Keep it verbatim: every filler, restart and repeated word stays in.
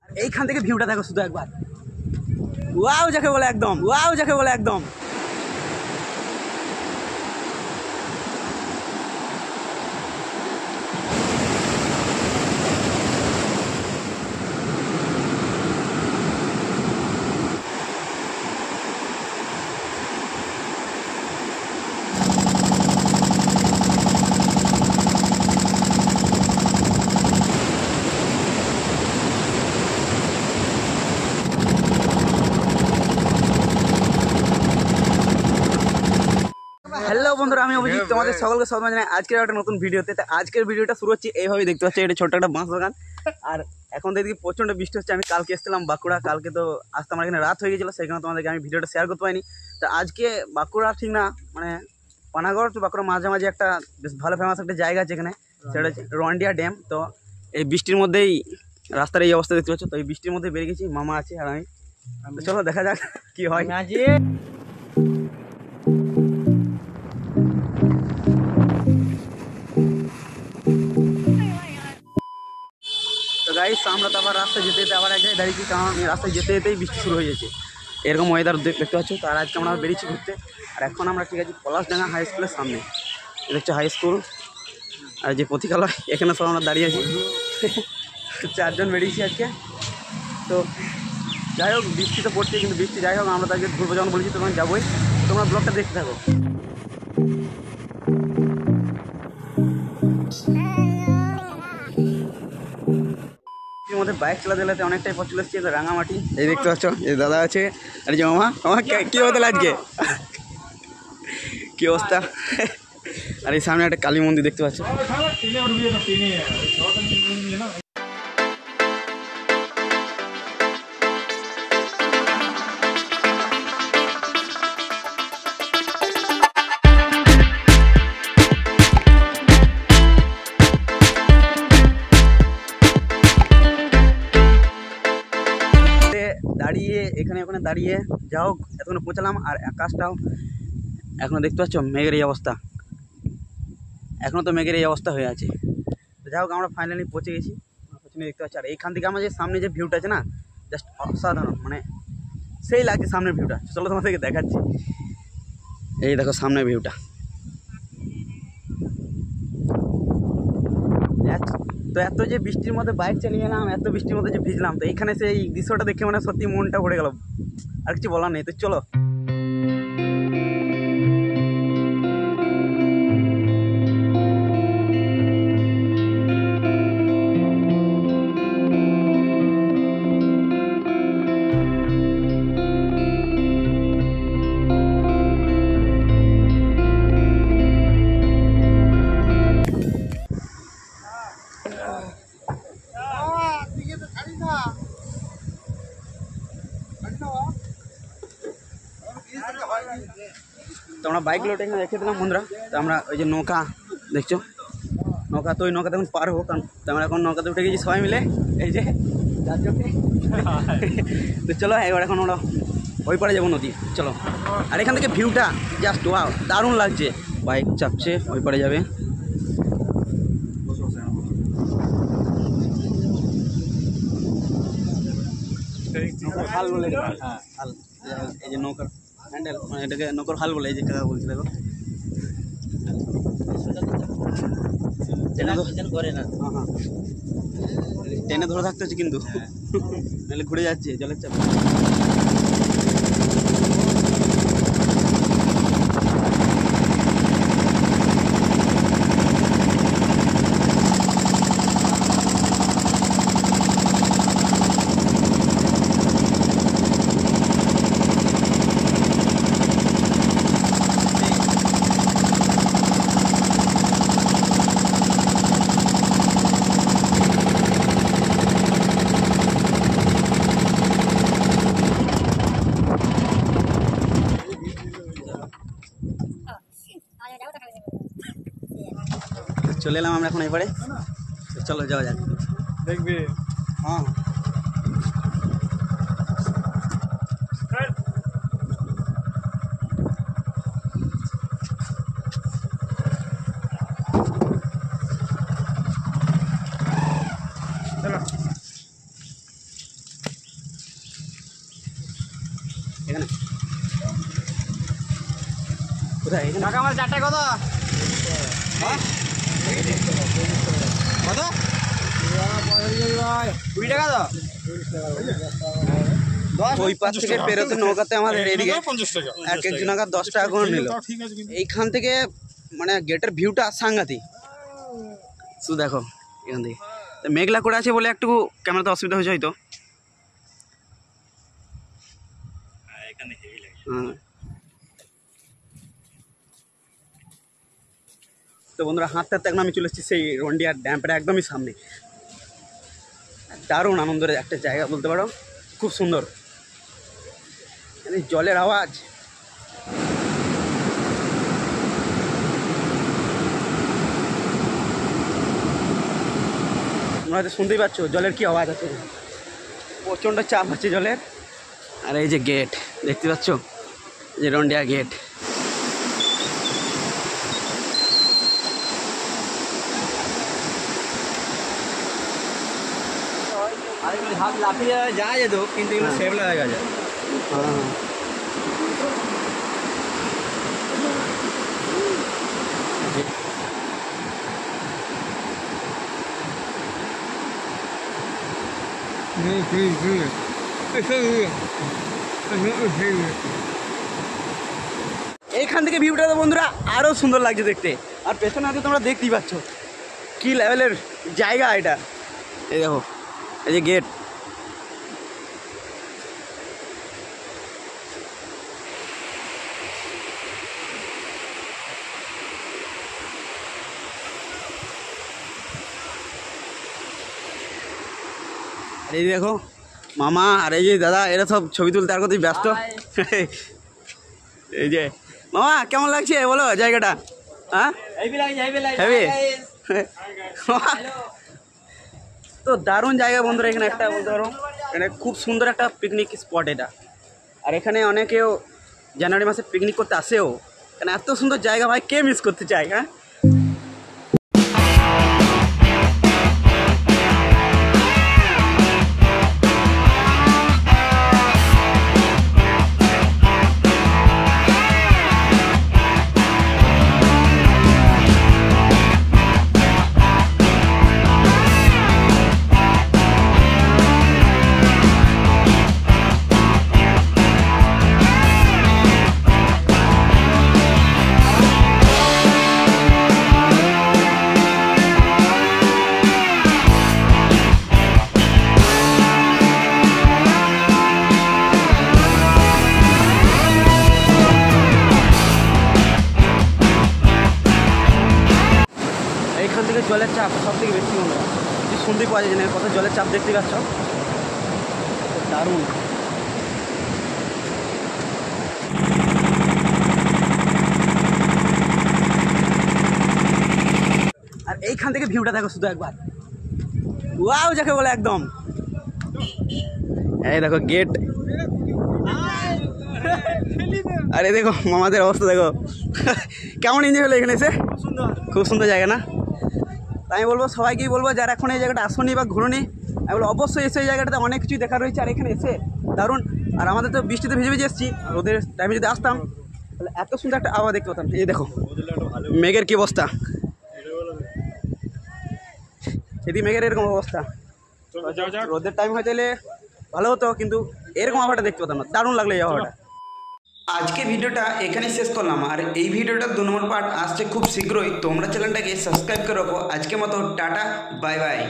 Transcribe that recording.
এইখান থেকে ভিউটা দেখো শুধু একবার, ওয়াও যাকে বলে একদম, ওয়াও যাকে বলে একদম। হ্যালো বন্ধুরা, আমি অভিজিৎ, তোমাদের সকলকে স্বাগত জানাই আজকের একটা নতুন ভিডিওতে। তো আজকের ভিডিওটা শুরু হচ্ছে এইভাবে, দেখতে পাচ্ছি এটা ছোট্ট একটা বাঁশ বাগান। আর এখন দেখি প্রচণ্ড বৃষ্টি হচ্ছে। আমি কালকে এসেছিলাম বাঁকুড়া, কালকে তো আসতে আমার এখানে রাত হয়ে গেছিলো, সেখানে তোমাদেরকে আমি ভিডিওটা শেয়ার করতে পারিনি। তো আজকে বাঁকুড়া ঠিক না, মানে পানাগড় তো বাঁকুড়া মাঝামাঝি একটা বেশ ভালো ফেমাস একটা জায়গা আছে এখানে, সেটা হচ্ছে রন্ডিয়া ড্যাম। তো এই বৃষ্টির মধ্যেই রাস্তার এই অবস্থা দেখতে পাচ্ছ। তো এই বৃষ্টির মধ্যে বেরিয়ে গেছি, মামা আছে আর আমি। চলো দেখা যাক কি হয়। তো গাইস, আমরা তো আবার রাস্তায় যেতে যেতে আবার এক জায়গায় দাঁড়িয়েছি, কারণ আমি রাস্তায় যেতে যেতেই বৃষ্টি শুরু হয়ে যাচ্ছে। এরকম ওয়েদার দেখতে পাচ্ছ। তো আর আজকে আমরা বেরিয়েছি ঘুরতে। আর এখন আমরা ঠিক আছি পলাশডাঙ্গা হাই স্কুলের সামনে, দেখছো হাই স্কুল আর যে পথিকালয়, এখানে সব আমরা দাঁড়িয়ে আছি। চারজন বেরিয়েছি আজকে। তো যাই হোক, বৃষ্টি তো পড়ছে, কিন্তু বৃষ্টি যাই হোক, আমরা তো আজকে ঘুরবো যখন বলেছি তখন যাবোই। তোমরা ব্লগটা দেখতে থাকো। মধ্যে বাইক চালাতে চালাতে অনেকটাই পথ চলে এসেছি রাঙামাটি। এই দেখতে পাচ্ছ, এই দাদা আছে আর যে মামা। মামা কি হতে আজকে, কি অবস্থা? আর এই সামনে একটা কালী মন্দির দেখতে পাচ্ছ। দাঁড়িয়ে এখানে ওখানে দাঁড়িয়ে যাও, এতক্ষণে পৌঁছালাম। আর আকাশটাও এখনো দেখতে পাচ্ছ মেঘের এই অবস্থা, এখনো তো মেঘের এই অবস্থা হয়ে আছে। তো যাই হোক, আমরা ফাইনালি পৌঁছে গেছি। পেছনে দেখতে পাচ্ছি, আর এইখান থেকে আমার যে সামনে যে ভিউটা আছে না, জাস্ট অসাধারণ, মানে সেই লাগছে সামনের ভিউটা। চলো তোমাদেরকে দেখাচ্ছি। এই দেখো সামনের ভিউটা। তো এত যে বৃষ্টির মধ্যে বাইক চালিয়ে এলাম, এত বৃষ্টির মধ্যে যে ভিজলাম, তো এইখানে সেই দৃশ্যটা দেখে মানে সত্যি মনটা ভরে গেল, আর কিছু বলার নেই। তো চলো। তো আমরা বাইক লোটে এখানে রেখে দিলাম বন্ধুরা। তো আমরা ওই যে নৌকা দেখছো, নৌকা, তো ওই নৌকাতে এখন পার হবো, কারণ তো আমরা এখন নৌকাতে উঠে গেছি সবাই মিলে, এই যে চারজনকে। তো চলো এবার এখন আমরা ওই পারে যাবো নদী, চলো। আর এখান থেকে ভিউটা জাস্ট ওয়াও, দারুণ লাগছে। বাইক চাপছে, ওই পারে যাবে। হাল বলে, হ্যাঁ হাল, এই যে নৌকার হ্যান্ডেল, মানে এটাকে নৌকার হাল বলে, এই যে কাকা বলছে দেখো। করে না, হ্যাঁ হ্যাঁ, টেনে ধরে থাকতে হচ্ছে কিন্তু, নাহলে ঘুরে যাচ্ছে জলের চাপ। চলে এলাম আমরা এখন এবারে, চলো যাওয়া যাক। দেখবি? হ্যাঁ এখানে কোথায় এখানে টাকা আমার চারটায় কত কত কুড়ি টাকা তো ওই পাশ থেকে বেরোতে নৌকাতে আমাদের এদিকে এক এক জনাকার দশ টাকা করে নিল। এইখান থেকে মানে গেটের ভিউটা সাংঘাতিক, শুধু দেখো এখান থেকে। মেঘলা করে আছে বলে একটু ক্যামেরাতে অসুবিধা হয়েছে হয়তো। হ্যাঁ তো বন্ধুরা, হাঁটতে হাঁটতে এখন আমি চলে এসেছি সেই রন্ডিয়ার ড্যাম্পের একদমই সামনে। দারুণ আনন্দের একটা জায়গা বলতে পারো, খুব সুন্দর। জলের আওয়াজ, তোমরা হয়তো শুনতেই পাচ্ছ জলের কি আওয়াজ আছে, প্রচণ্ড চাপ আছে জলের। আর এই যে গেট দেখতে পাচ্ছ, যে রন্ডিয়া গেট। হাত লাফিয়ে যাওয়া যেত, কিন্তু এগুলো সেফলা হয়ে গেছে। হ্যাঁ এইখান থেকে ভিউটা তো বন্ধুরা আরও সুন্দর লাগছে দেখতে। আর পেছনে হয়তো তোমরা দেখতেই পাচ্ছ কি লেভেলের জায়গা এটা। এই দেখো, এই যে গেট, এই দেখো মামা আর এই যে দাদা, এরা সব ছবি তুলতে আর কতই ব্যস্ত। এই যে মামা, কেমন লাগছে বলো জায়গাটা? হ্যাঁ হেভি তো দারুণ জায়গা বন্ধুরা। এখানে একটা বলতে পারো, এখানে খুব সুন্দর একটা পিকনিক স্পট এটা। আর এখানে অনেকেও জানুয়ারি মাসে পিকনিক করতে আসেও। এখানে এত সুন্দর জায়গা ভাই, কে মিস করতে চায়? হ্যাঁ জলের চাপ সব থেকে বেশি বন্ধুরা, যে শুনতেই পাওয়া যায় না কত জলের চাপ দেখতে পাচ্ছ, দারুণ। আর এইখান থেকে ভিউটা দেখো শুধু একবার, ওয়াও যাকে বলে একদম। এই দেখো গেট, আরে দেখো মামাদের অবস্থা দেখো, কেমন এনজয় হলো এখানে এসে। খুব সুন্দর জায়গা না? তাই আমি বলবো সবাইকেই বলবো, যারা এখন এই জায়গাটা আসনি বা ঘুরোনি, আমি বলবো অবশ্যই এসে এই জায়গাটাতে অনেক কিছুই দেখা রয়েছে। আর এখানে এসে দারুণ। আর আমাদের তো বৃষ্টিতে ভিজে ভিজে এসেছি, ওদের টাইমে যদি আসতাম তাহলে এত সুন্দর একটা আবহাওয়া দেখতে পেতাম। এই দেখো মেঘের কী অবস্থা, সেদিকে মেঘের এরকম অবস্থা। রোদের টাইম হয়ে গেলে ভালো হতো, কিন্তু এরকম আবহাওয়াটা দেখতে পেতাম না। দারুণ লাগলো এই আবহাওয়াটা। আজকে ভিডিওটা এখানে শেষ করলাম। আর এই ভিডিওটা দু নম্বর পার্ট আসছে খুব শীঘ্রই। তোমরা চ্যানেলটাকে সাবস্ক্রাইব করে রাখো। আজকের মতো টাটা, বাই বাই।